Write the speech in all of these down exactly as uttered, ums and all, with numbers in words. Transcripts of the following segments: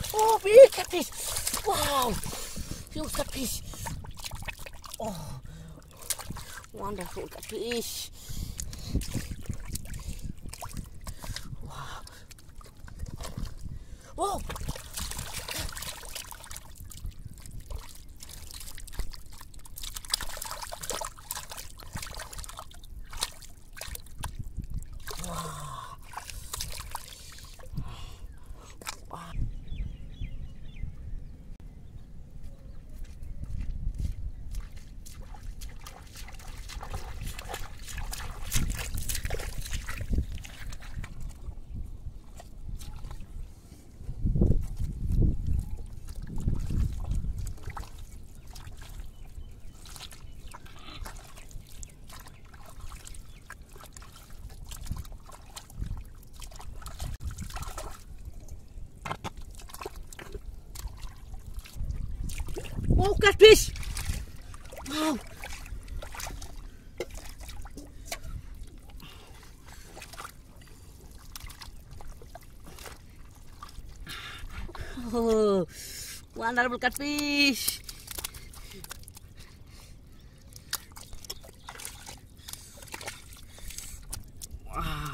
Oh, big catfish. Wow. Huge catfish. Oh, wonderful catfish. Wow. Whoa. Oh, catfish! Wow! Oh, wonderful catfish! Wow!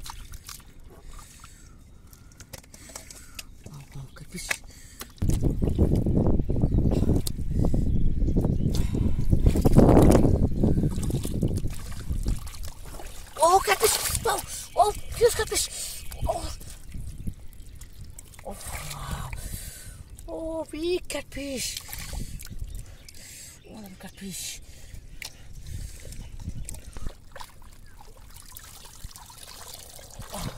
Wow, wow, catfish! Oh, catfish! Wow! Oh, huge catfish! Oh! Oh, wow! Oh, big catfish! One catfish! Oh.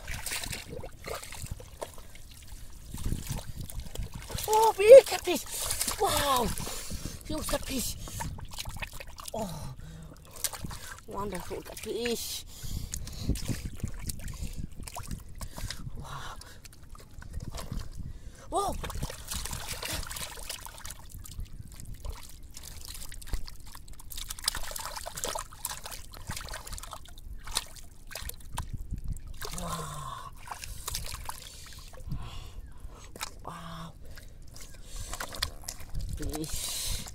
Oh, big catfish! Wow! Huge catfish! Oh! Wonderful catfish! Wow! Whoa! Wow! Wow! Fish!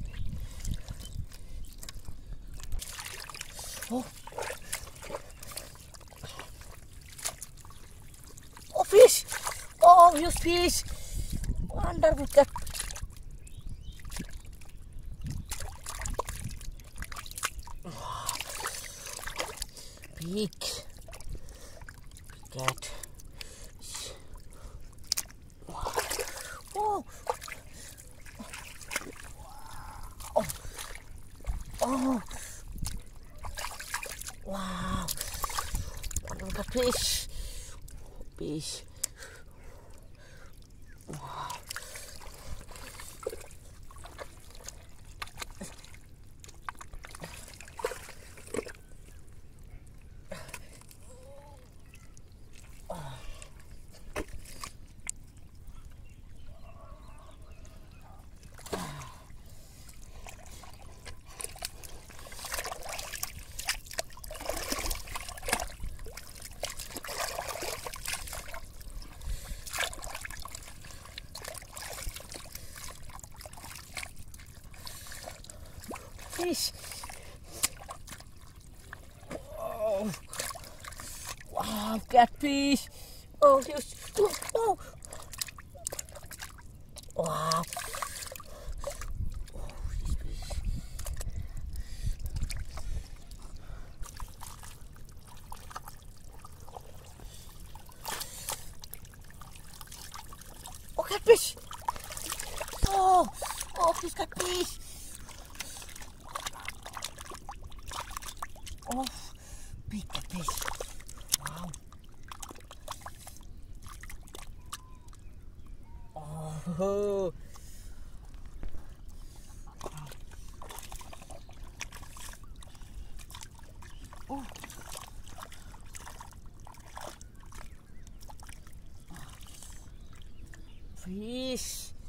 Oh! Oh, fish! Oh, huge fish! Wonderful cat! Wow. Big cat! Wow. Oh! Oh! Oh! Wow! Wonderful cat fish! Fish! Wow! Fish! Oh! Wow, catfish! Oh, huge! Oh, oh! Wow! Oh, this fish! Oh, catfish! Oh! Oh, fish, catfish! Oh, big catfish! Wow! Oh! Oh! Fish!